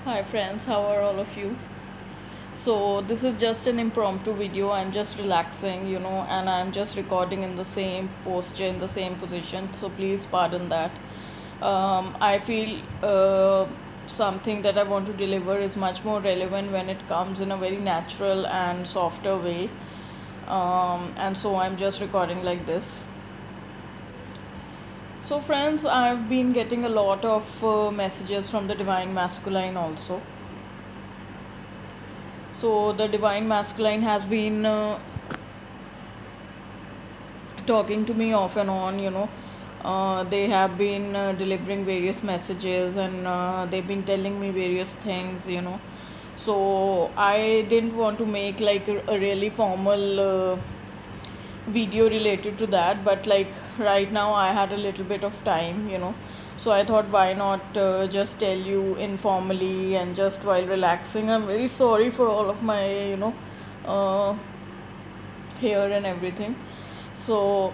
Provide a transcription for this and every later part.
Hi friends, how are all of you? So this is just an impromptu video. I'm just relaxing, and I'm just recording in the same posture, in the same position. So please pardon that. I feel something that I want to deliver is much more relevant when it comes in a very natural and softer way. And so I'm just recording like this. So friends, I've been getting a lot of messages from the Divine Masculine also. So the Divine Masculine has been talking to me off and on. They have been delivering various messages, and they've been telling me various things. So I didn't want to make like a really formal video related to that, but like right now I had a little bit of time. So I thought, why not just tell you informally and just while relaxing. I'm very sorry for all of my uh, hair and everything. So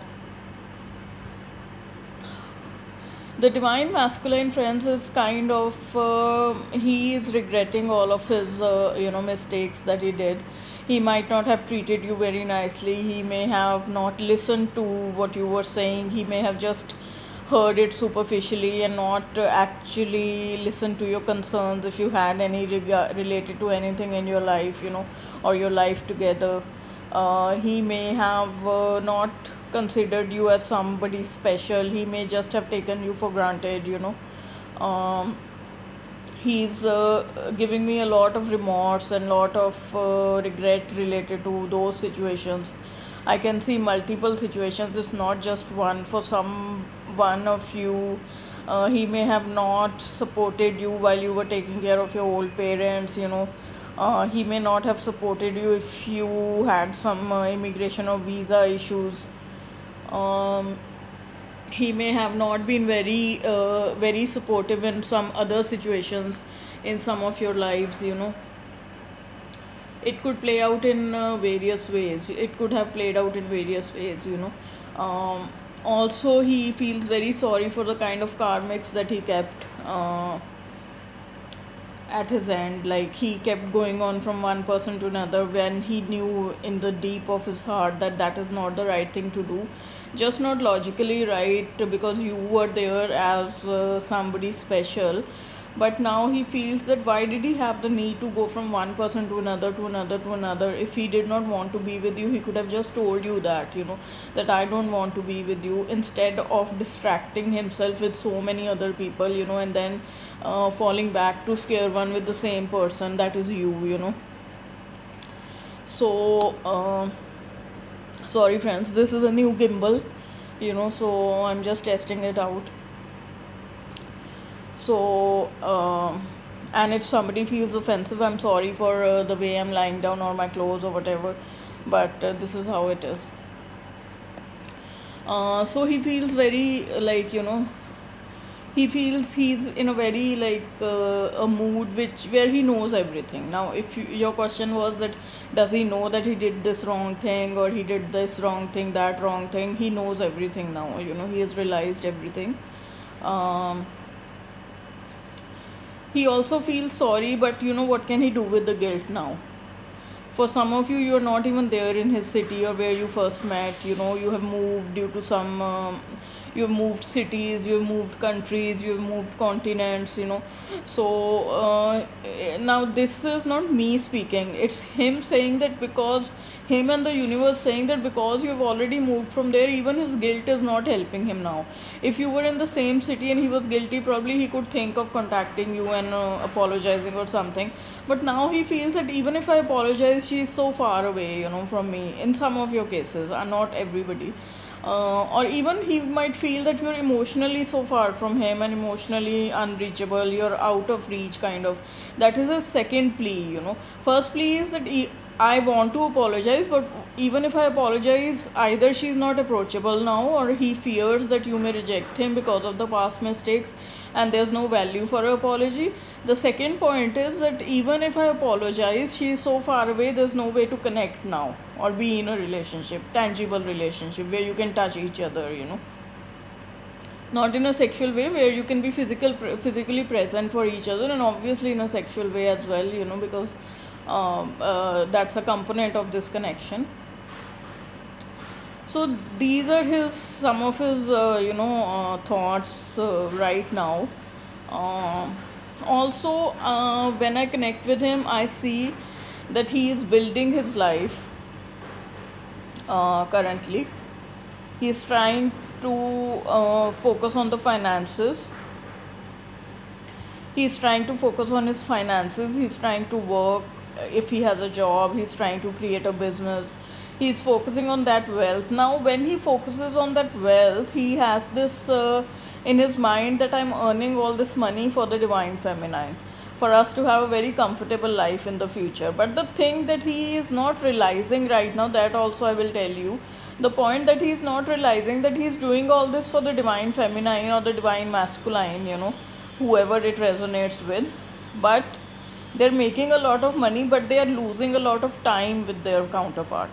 the Divine Masculine, friends, is kind of he is regretting all of his mistakes that he did. He might not have treated you very nicely. He may have not listened to what you were saying. He may have just heard it superficially and not actually listened to your concerns, if you had any related to anything in your life, or your life together. He may have not considered you as somebody special. He may just have taken you for granted. um, he's giving me a lot of remorse and lot of regret related to those situations. I can see multiple situations. It's not just one. For some one of you, he may have not supported you while you were taking care of your old parents. He may not have supported you if you had some immigration or visa issues. um, he may have not been very supportive in some other situations in some of your lives. It could play out in various ways. It could have played out in various ways. Also, he feels very sorry for the kind of karmics that he kept at his end. Like, he kept going on from one person to another when he knew in the deep of his heart that that is not the right thing to do. Just not logically right, because you were there as somebody special. But now he feels that why did he have the need to go from one person to another, to another, to another? If he did not want to be with you, he could have just told you that I don't want to be with you, instead of distracting himself with so many other people, and then falling back to square one with the same person, that is you. So sorry friends, this is a new gimbal, so I'm just testing it out. So and if somebody feels offensive, I'm sorry for the way I'm lying down or my clothes or whatever, but this is how it is. So he feels very he feels he's in a very a mood where he knows everything. Now if your question was that does he know that he did this wrong thing, or he did this wrong thing, that wrong thing, he knows everything now. He has realized everything. um, he also feels sorry, but what can he do with the guilt now? For some of you, you're not even there in his city or where you first met. You have moved due to some you've moved cities, you've moved countries, you've moved continents. So now this is not me speaking, it's him saying that, because him and the universe saying that because you've already moved from there, even his guilt is not helping him now. If you were in the same city and he was guilty, probably he could think of contacting you and apologizing or something. But now he feels that even if I apologize, she is so far away from me, in some of your cases, and not everybody. Or even he might feel that you're emotionally so far from him and emotionally unreachable, you're out of reach, kind of. That is a second plea. First plea is that I want to apologize, but even if I apologize, either she's not approachable now, or he fears that you may reject him because of the past mistakes, and there's no value for an apology. The second point is that even if I apologize, she's so far away, there's no way to connect now or be in a relationship, tangible relationship, where you can touch each other. not in a sexual way where you can be physically present for each other, and obviously in a sexual way as well, because that's a component of this connection. So these are his some of his thoughts right now. um, Also, when I connect with him, I see that he is building his life currently. He is trying to focus on the finances. He's trying to focus on his finances. He's trying to work. If he has a job, he's trying to create a business. He's focusing on that wealth. Now when he focuses on that wealth, he has this in his mind that I'm earning all this money for the divine feminine, for us to have a very comfortable life in the future. But the thing that he is not realizing right now, that also I will tell you, the point that he is not realizing, that he is doing all this for the divine feminine or the divine masculine, whoever it resonates with. But they're making a lot of money, but they are losing a lot of time with their counterpart.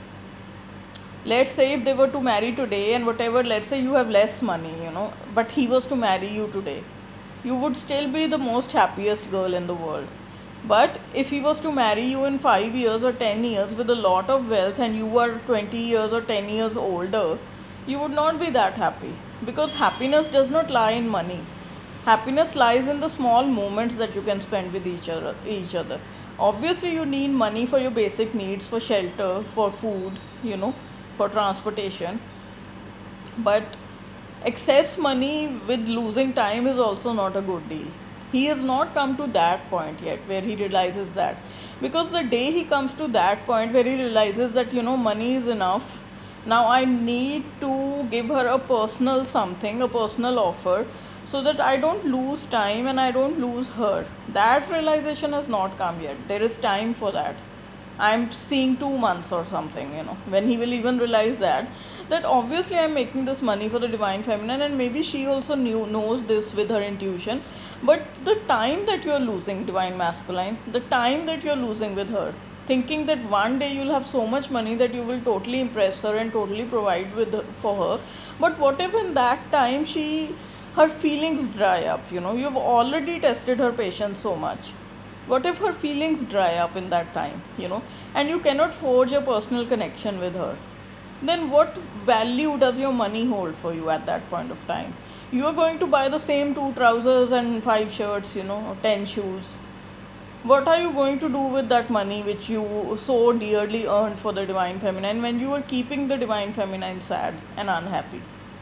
Let's say if they were to marry today, and whatever, let's say you have less money, but he was to marry you today, you would still be the most happiest girl in the world. But if he was to marry you in 5 years or 10 years with a lot of wealth, and you are 20 years or 10 years older, you would not be that happy, because happiness does not lie in money. Happiness lies in the small moments that you can spend with each other. Obviously you need money for your basic needs, for shelter, for food, for transportation. But excess money with losing time is also not a good deal. He has not come to that point yet where he realizes that. Because the day he comes to that point where he realizes that, money is enough, now I need to give her a personal something, a personal offer, so that I don't lose time and I don't lose her. That realization has not come yet. There is time for that. I'm seeing 2 months or something, when he will even realize that obviously I'm making this money for the divine feminine, and maybe she also knows this with her intuition. But the time that you're losing, divine masculine, the time that you're losing with her, thinking that one day you'll have so much money that you will totally impress her and totally provide for her. But what if in that time her feelings dry up? You've already tested her patience so much. What if her feelings dry up in that time, and you cannot forge a personal connection with her? Then what value does your money hold for you at that point of time? You are going to buy the same 2 trousers and 5 shirts, or 10 shoes. What are you going to do with that money which you so dearly earned for the divine feminine, when you are keeping the divine feminine sad and unhappy?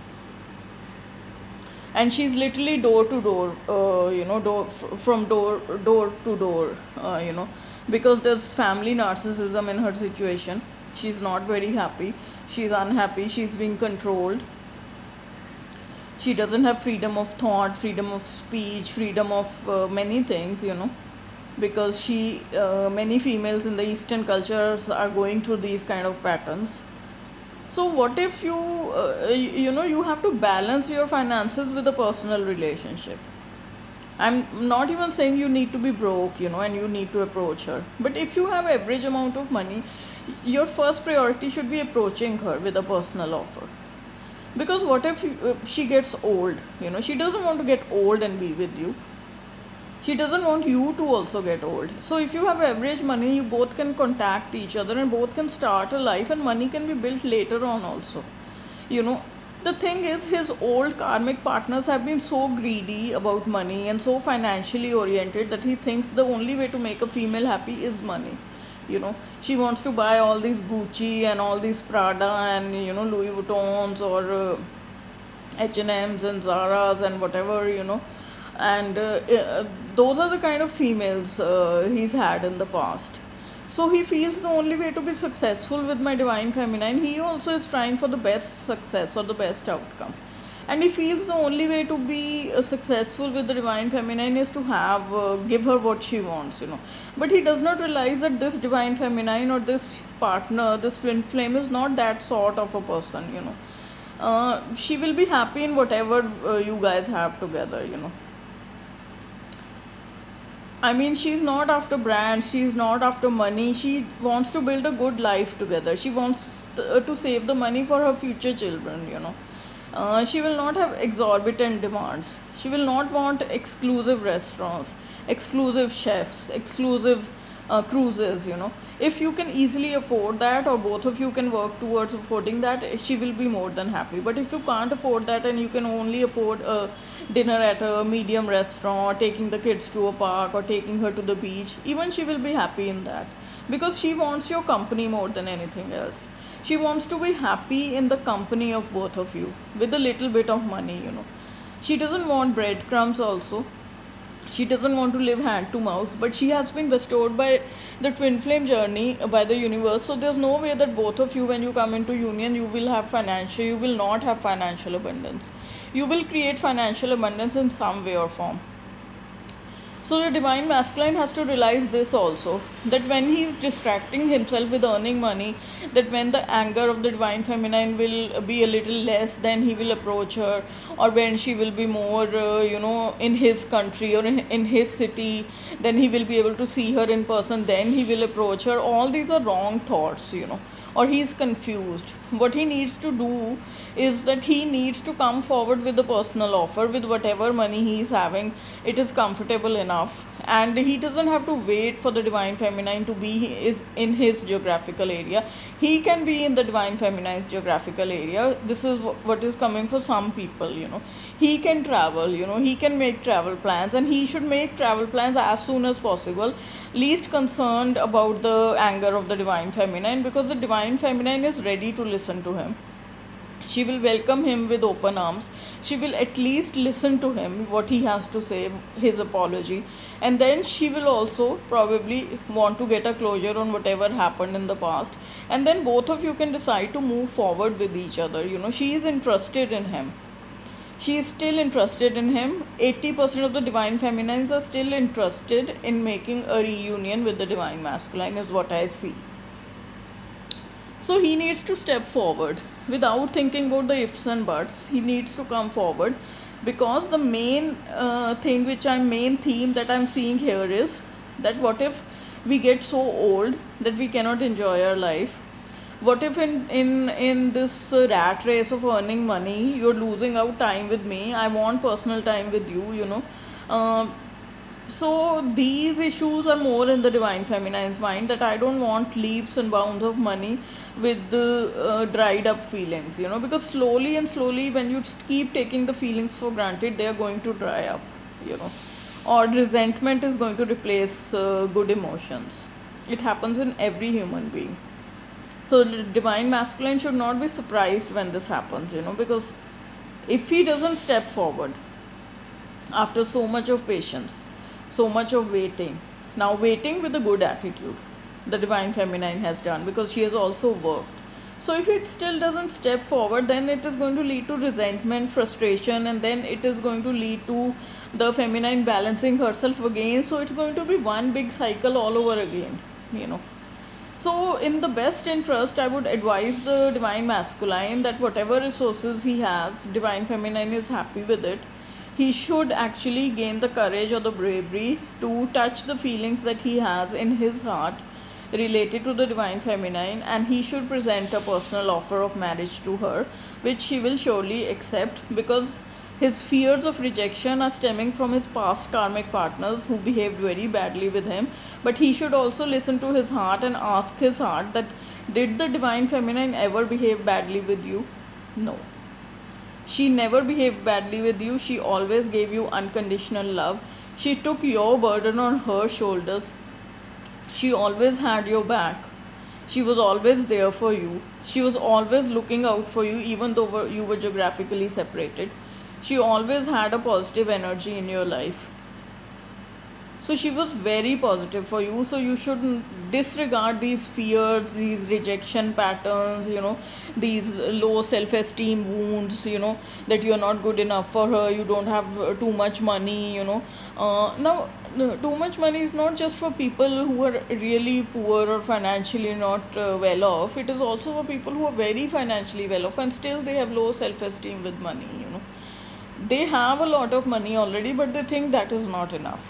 And she's literally door to door, from door to door, because there's family narcissism in her situation. She's not very happy. She's unhappy. She's being controlled. She doesn't have freedom of thought, freedom of speech, freedom of many things, because many females in the Eastern cultures are going through these kind of patterns. So what if you have to balance your finances with a personal relationship? I'm not even saying you need to be broke, and you need to approach her. But if you have average amount of money, your first priority should be approaching her with a personal offer. Because what if she gets old? She doesn't want to get old and be with you. She doesn't want you to also get old. So if you have average money, you both can contact each other and both can start a life, and money can be built later on also. The thing is, his old karmic partners have been so greedy about money and so financially oriented that he thinks the only way to make a female happy is money. She wants to buy all these Gucci and all these Prada and, Louis Vuittons or H&Ms and Zara's and whatever, and those are the kind of females he's had in the past. So he feels the only way to be successful with my divine feminine, he also is trying for the best success or the best outcome. And he feels the only way to be successful with the divine feminine is to give her what she wants, But he does not realize that this divine feminine or this partner, this twin flame, is not that sort of a person, She will be happy in whatever you guys have together, I mean, she's not after brands, she's not after money. She wants to build a good life together. She wants to save the money for her future children, She will not have exorbitant demands. She will not want exclusive restaurants, exclusive chefs, exclusive cruises, If you can easily afford that, or both of you can work towards affording that, she will be more than happy. But if you can't afford that and you can only afford a dinner at a medium restaurant, or taking the kids to a park, or taking her to the beach, even she will be happy in that, because she wants your company more than anything else. She wants to be happy in the company of both of you with a little bit of money. She doesn't want breadcrumbs also. She doesn't want to live hand to mouth, but she has been bestowed by the twin flame journey by the universe. So there's no way that both of you, when you come into union, you will not have financial abundance. You will create financial abundance in some way or form. So the divine masculine has to realize this also, that when he is distracting himself with earning money, that when the anger of the divine feminine will be a little less, then he will approach her, or when she will be more, in his country or in his city, then he will be able to see her in person, then he will approach her. All these are wrong thoughts. Or he is confused. What he needs to do is that he needs to come forward with a personal offer with whatever money he is having. It is comfortable enough, and he doesn't have to wait for the divine feminine to be is in his geographical area. He can be in the divine feminine's geographical area. This is what is coming for some people. He can travel, he can make travel plans, and he should make travel plans as soon as possible, least concerned about the anger of the divine feminine, because the divine feminine is ready to listen to him. She will welcome him with open arms. She will at least listen to him, what he has to say, his apology. And then she will also probably want to get a closure on whatever happened in the past. And then both of you can decide to move forward with each other. She is interested in him. She is still interested in him. 80% of the divine feminines are still interested in making a reunion with the divine masculine, is what I see. So he needs to step forward without thinking about the ifs and buts. He needs to come forward, because the main theme that I'm seeing here is that what if we get so old that we cannot enjoy our life? What if in this rat race of earning money, you're losing out time with me? I want personal time with you. So these issues are more in the divine feminine's mind, that I don't want leaps and bounds of money with the dried up feelings, because slowly and slowly, when you keep taking the feelings for granted, they are going to dry up, or resentment is going to replace good emotions. It happens in every human being. So the divine masculine should not be surprised when this happens, because if he doesn't step forward after so much of patience, so much of waiting, now waiting with a good attitude, the divine feminine has done, because she has also worked. So if it still doesn't step forward, then it is going to lead to resentment, frustration, and then it is going to lead to the feminine balancing herself again. So it's going to be one big cycle all over again. So in the best interest, I would advise the divine masculine that whatever resources he has, divine feminine is happy with it. He should actually gain the courage or the bravery to touch the feelings that he has in his heart related to the divine feminine, and he should present a personal offer of marriage to her, which she will surely accept, because his fears of rejection are stemming from his past karmic partners who behaved very badly with him. But he should also listen to his heart and ask his heart that, did the divine feminine ever behave badly with you? No. She never behaved badly with you. She always gave you unconditional love. She took your burden on her shoulders. She always had your back. She was always there for you. She was always looking out for you, even though you were geographically separated. She always had a positive energy in your life. So she was very positive for you. So you shouldn't disregard these fears, these rejection patterns, these low self-esteem wounds, that you're not good enough for her, you don't have too much money, Now, too much money is not just for people who are really poor or financially not well off. It is also for people who are very financially well off and still they have low self-esteem with money, They have a lot of money already, but they think that is not enough.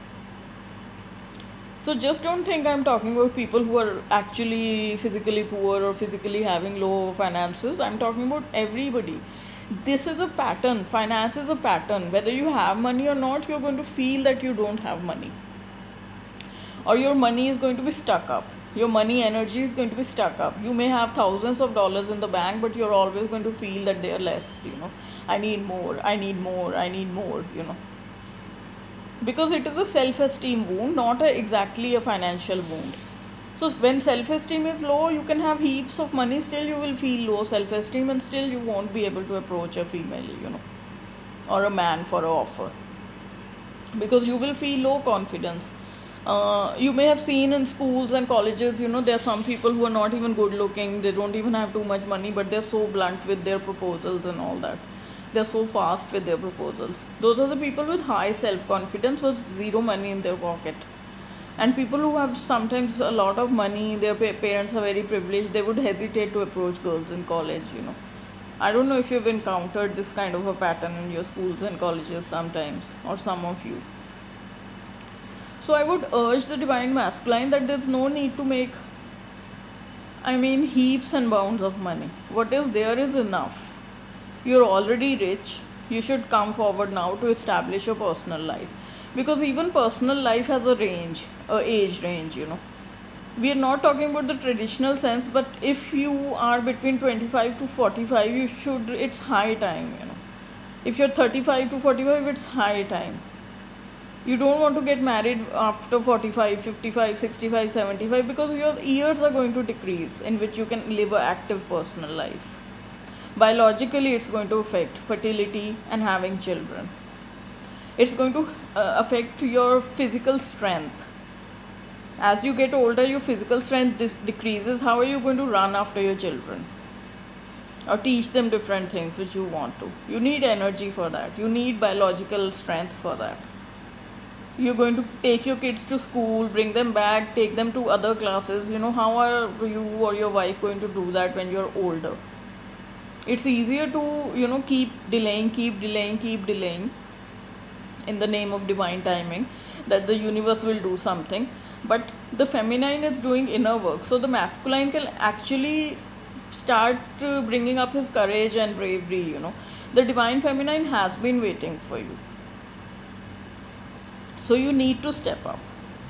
So just don't think I'm talking about people who are actually physically poor or physically having low finances. I'm talking about everybody. This is a pattern. Finance is a pattern. Whether you have money or not, you're going to feel that you don't have money, or your money is going to be stuck up. Your money energy is going to be stuck up. You may have thousands of dollars in the bank, but you're always going to feel that they're less. I need more, I need more, I need more. Because it is a self-esteem wound, not exactly a financial wound. So when self-esteem is low, you can have heaps of money, still you will feel low self-esteem, and still you won't be able to approach a female, or a man for an offer, because you will feel low confidence. You may have seen in schools and colleges, there are some people who are not even good looking, they don't even have too much money, but they're so blunt with their proposals and all that. They're so fast with their proposals. Those are the people with high self-confidence with zero money in their pocket. And people who have sometimes a lot of money, their parents are very privileged, they would hesitate to approach girls in college. I don't know if you've encountered this kind of a pattern in your schools and colleges sometimes, or some of you. So I would urge the divine masculine that there's no need to make, heaps and bounds of money. What is there is enough. You're already rich. You should come forward now to establish your personal life. Because even personal life has a range, a age range. We are not talking about the traditional sense, but if you are between 25 to 45, it's high time. If you're 35 to 45, it's high time. You don't want to get married after 45, 55, 65, 75, because your years are going to decrease in which you can live an active personal life. Biologically, it's going to affect fertility and having children. It's going to affect your physical strength. As you get older, your physical strength decreases. How are you going to run after your children? Or teach them different things which you want to? You need energy for that. You need biological strength for that. You're going to take your kids to school, bring them back, take them to other classes. How are you or your wife going to do that when you're older? It's easier to, keep delaying in the name of divine timing, that the universe will do something. But the feminine is doing inner work. So the masculine can actually start bringing up his courage and bravery. The divine feminine has been waiting for you. So you need to step up.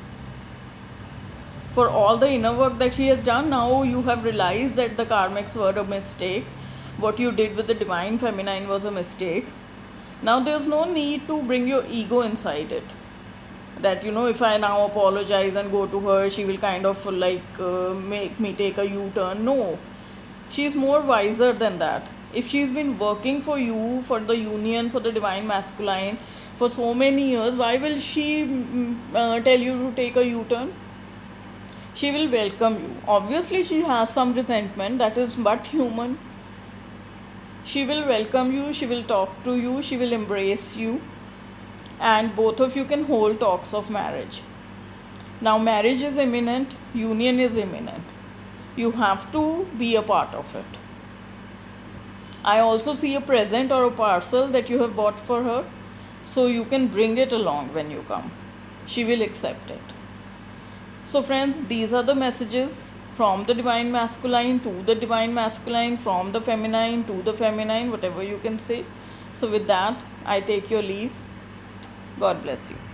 For all the inner work that she has done, now you have realized that the karmics were a mistake. What you did with the divine feminine was a mistake. Now there's no need to bring your ego inside it. That, if I now apologize and go to her, she will kind of make me take a U-turn. No. She's more wiser than that. If she's been working for you, for the union, for the divine masculine, for so many years, why will she tell you to take a U-turn? She will welcome you. Obviously, she has some resentment, that is but human. She will welcome you, she will talk to you, she will embrace you, and both of you can hold talks of marriage. Now, marriage is imminent, union is imminent. You have to be a part of it. I also see a present or a parcel that you have bought for her, so you can bring it along when you come. She will accept it. So friends, these are the messages from the divine masculine to the divine masculine, from the feminine to the feminine, whatever you can say. So with that, I take your leave. God bless you.